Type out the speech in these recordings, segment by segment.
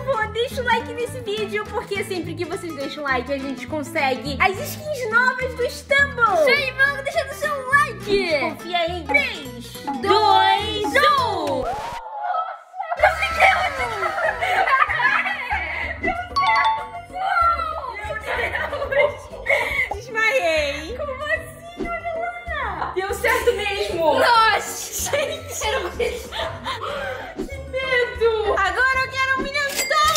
favor, deixa o like nesse vídeo, porque sempre que vocês deixam o like, a gente consegue as skins novas do Stumble. Isso aí, vamos deixando o seu like. Confia em 3, 2, 1. Desmaiei. Como assim? Olha lá. Deu certo mesmo. Nossa, Gente, eu não acredito. que medo. Agora eu quero $1 milhão.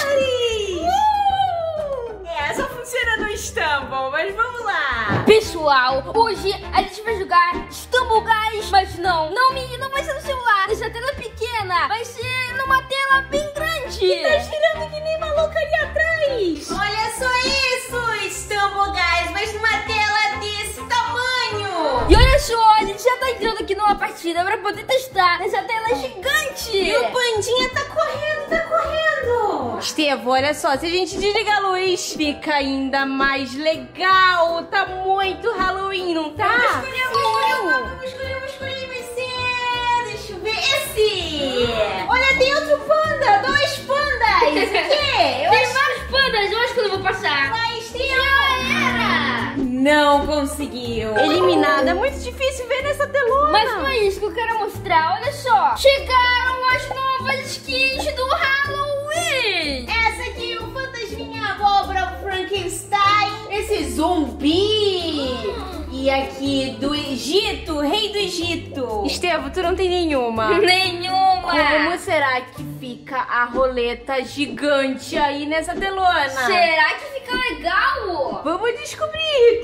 Só funciona no Stumble, mas vamos lá. Pessoal, hoje a gente vai jogar Stumble Guys, mas não vai ser no celular, nessa tela pequena, vai ser numa tela bem grande. Tá girando que nem maluca ali atrás. Olha só isso, Stumble Guys, mas numa tela desse tamanho. E olha só, a gente já tá entrando aqui numa partida pra poder testar nessa tela gigante. E o Pandinha tá correndo, Estevo, olha só, se a gente desligar a luz, fica ainda mais legal. Tá muito Halloween, não tá? Vamos escolher, vai ser... Deixa eu ver, esse! Olha, tem outro panda, 2 pandas! O quê? Tem vários pandas, eu acho que eu não vou passar. Vai, Estevo! Já era! Não conseguiu. Eliminada, é muito difícil ver nessa telona. Mas não é isso que eu quero mostrar, olha só. Chegaram as novas skins do Halloween. Essa aqui, o fantasminha abóbora, o Frankenstein, esse zumbi. E aqui do Egito, rei do Egito. Estevo, tu não tem nenhuma. Nenhuma. Como será que fica a roleta gigante aí nessa telona? Será que fica legal? Vamos descobrir.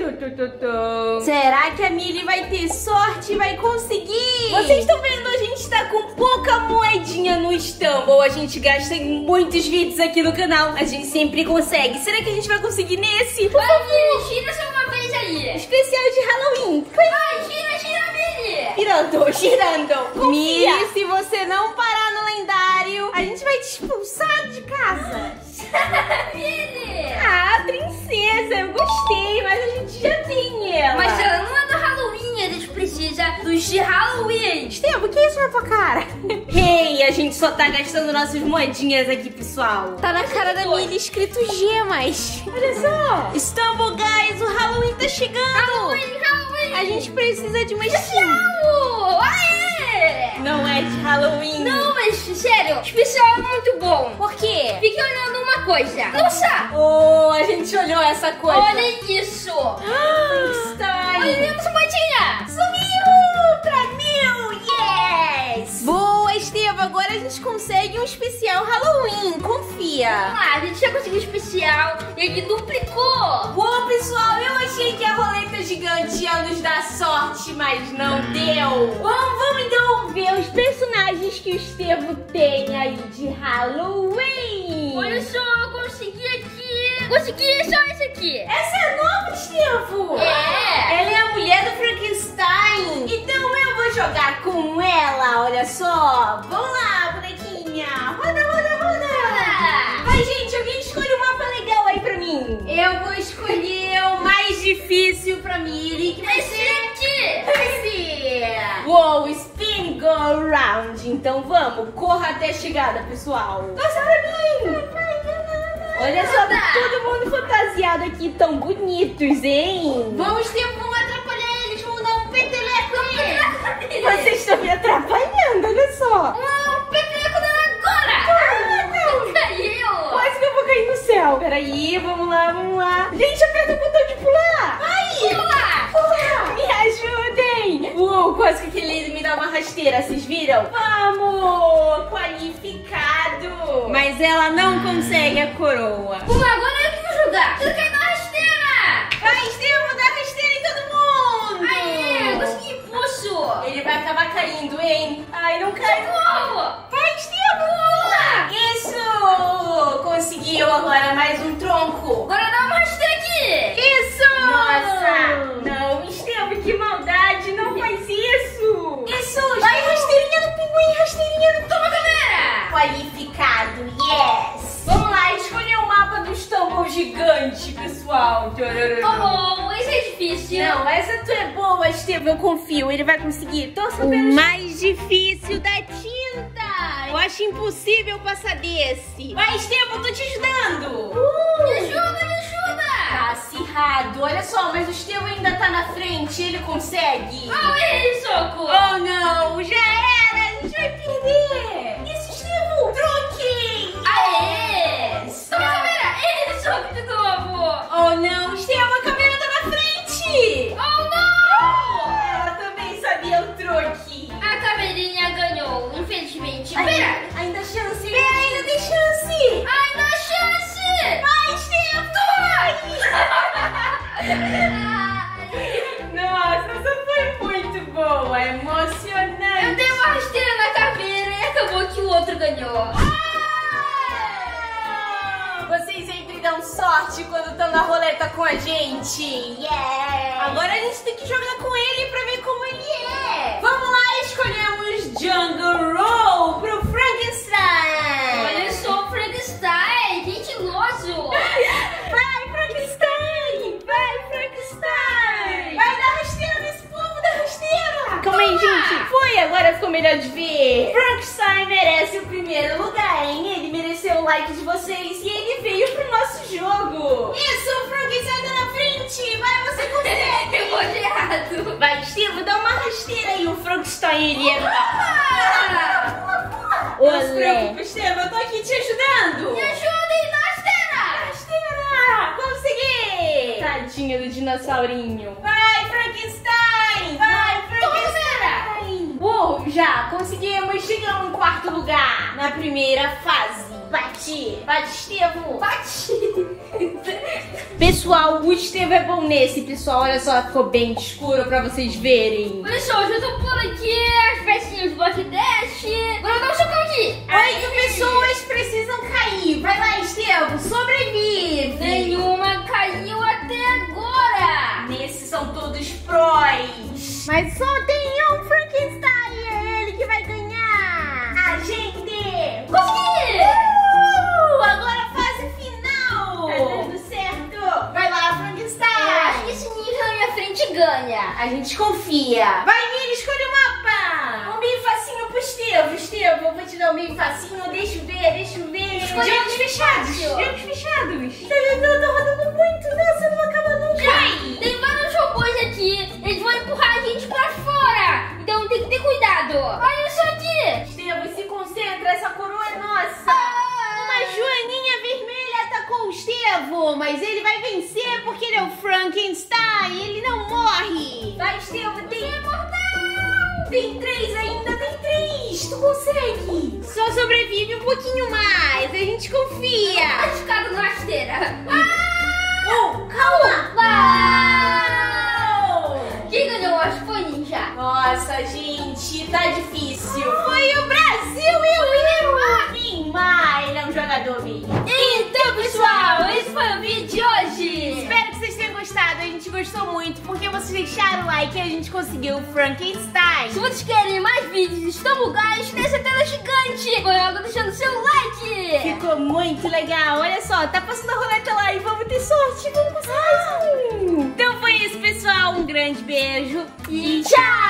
Será que a Milly vai ter sorte e vai conseguir? Vocês estão vendo, a gente tá com pouca moedinha no Stumble. A gente gasta em muitos vídeos aqui no canal. A gente sempre consegue. Será que a gente vai conseguir nesse? Vai, Milly, gira só uma vez aí. Especial de Halloween. Vai, gira, Milly. Girando. Confia. Milly, se você não parar no lendário, a gente vai te expulsar de casa. Milly. Ah, princesa, eu gostei, mas a gente já tem ela. Mas ela não é do Halloween, a gente precisa dos de Halloween. Estevo, o que é isso na tua cara? Hey, a gente só tá gastando nossas moedinhas aqui, pessoal. Tá na cara da Milly escrito gemas. Olha só. Stumble Guys, o Halloween tá chegando. Halloween. A gente precisa de uma skin. Especial! Aê! Não é de Halloween. Não, mas sério, especial é muito bom. Por quê? Fique olhando uma coisa. Nossa! Oh, a gente olhou essa coisa. Olha isso! Está Olha essa moedinha! Sumiu pra 1000, yes! Boa, Estevo, agora a gente consegue um especial Halloween, confia. Vamos lá, a gente já conseguiu o especial e ele duplicou. Boa, pessoal, eu achei que a roleta gigante ia nos dar sorte, mas não deu. Vamos então ver os personagens que o Estevo tem aí de Halloween. Olha só, eu consegui aqui. Consegui só esse aqui. Essa é nova, Estevo. É. Ela é a mulher do Frankenstein. Então eu vou jogar com ela, olha só. Vamos lá, bonequinha. Roda. Vai, gente, alguém escolhe um mapa legal aí pra mim. Eu vou escolher o mais difícil pra Milly, que vai ser esse. Uou, spin go around. Então vamos, corra até a chegada, pessoal. Nossa, pra mim. Olha só, tá todo mundo fantasiado aqui, tão bonitos, hein? Vamos atrapalhar eles, vamos dar um peteleco neles. Vocês estão me atrapalhando, olha só. Um peteleco agora. Não. Caiu. Quase que eu vou cair no céu. Peraí, vamos lá. Gente, aperta o botão de pular. Vai. Pula. Me ajudem. Uou, quase que aquele me dá uma rasteira, vocês viram? Vamos, qualificado. Mas ela não consegue a coroa. Vamos lá, agora eu que vou jogar. Eu caí na rasteira. Vai, Estevo, dá rasteira em todo mundo. Aê, eu consegui impulso. Ele vai acabar caindo, hein? Ai, não cai. Vai, Estevo. Isso. Conseguiu agora mais um tronco. Agora dá uma rasteira aqui. Isso. Nossa. Não, Estevo, que maldade. Não faz isso. Isso. Vai, rasteirinha do pinguim, rasteirinha do... Toma, galera. Qualificado, yes. Vamos lá, escolher o mapa do Stumble gigante, pessoal. Oh, esse é difícil. Não, essa tu é boa, Estevo, eu confio. Ele vai conseguir. Torça pelo mais difícil da tinta. Eu acho impossível passar desse. Vai, Estevam, tô te ajudando. Me ajuda, me ajuda. Tá acirrado. Olha só, mas o Estevam ainda tá na frente. Ele consegue. Ai, soco. Oh, não. Já era. A gente vai perder. Isso, Estevam. Truque. Aê. Toma a câmera. Ele soco de novo. Oh, não. Estevam, a câmera tá na frente. Oh, não. Ela também sabia o truque. A caveirinha ganhou, infelizmente. Pera. Ainda chance. Pera, ainda tem chance. Ainda há chance. Vai, Estevam. Nossa, essa foi muito boa. Emocionante. Eu dei uma rasteira na caveira e acabou que o outro ganhou. Vocês sempre dão sorte quando estão na roleta com a gente. Yeah! Agora a gente tem que jogar com ele pra ver como ele é. Vamos lá, escolhemos Jungle Roll pro Frankenstein. Olha só o Frankenstein, gentiloso. Vai, Frankenstein! Vai, Frankenstein! Vai dar rasteira nesse povo, dá rasteira! Calma aí, gente. Foi, agora ficou melhor de ver. Frankenstein merece o primeiro lugar, hein? Ele mereceu o like de vocês e ele veio pro nosso jogo. Isso, o Frankenstein tá na frente. Vai, você consegue. Eu vou de errado. Vai, Estevam, dá uma rasteira aí. O Frankenstein, ele é... Não se preocupe, Estevam, eu tô aqui te ajudando. Me ajudem na rasteira. Rasteira! Consegui! Tadinho do dinossaurinho. Vai, Frankenstein! Vai, Frankenstein! Uou, já conseguimos! Chegamos em quarto lugar na primeira fase. Bate! Bate, Estevam! Bate! Pessoal, o Estevam é bom nesse, pessoal. Olha só, ficou bem escuro pra vocês verem. Olha só, eu já tô pulando aqui as pecinhas do Block Dash. Agora dá um chocão aqui. 8 pessoas precisam cair. Vai lá, Estevam, sobrevive! Nenhuma caiu até agora. Nesses são todos prós. Mas só tem um Frankenstein, é ele que vai ganhar. A gente Consegui! Agora a fase final. Tá dando certo. Vai lá, Frankenstein. Eu acho que esse ninja na minha frente ganha. A gente confia. Vai, Miri, escolhe o mapa. Um meio facinho pro Estevam. Estevam, eu vou te dar um meio facinho. Deixa eu ver, deixa eu ver. Jogos fechados. Jogos fechados. Tá rodando muito, né? Você não vai acabar nunca. Já. Tem vários robôs aqui. Eles vão empurrar a gente pra fora. Então tem que ter cuidado. Olha isso aqui. Estevam, se concentra. Essa coroa é nossa. Uma joaninha vermelha atacou o Estevam. Mas ele vai vencer porque ele é o Frankenstein. Ele não morre. Vai, Estevam, tem... Você é mortal. Tem 3 ainda, tem 3. Tu consegue. Só sobrevive um pouquinho mais. A gente confia. Machucado na rasteira. Calma. Quem ganhou? Acho que foi ninja. Nossa, gente, tá difícil. Foi o Brasil e o Neymar. Ele é um jogador mesmo. Então, pessoal, esse foi o vídeo de hoje. Espero que vocês tenham gostado. A gente gostou muito porque vocês deixaram o like e a gente conseguiu o Frankenstein. Se vocês querem mais vídeos de Stumble Guys nessa tela gigante, vai logo deixando seu like. Ficou muito legal. Olha só, tá passando a roleta lá e vamos ter sorte. Vamos conseguir mais um. Então foi isso, pessoal. Um grande beijo E tchau!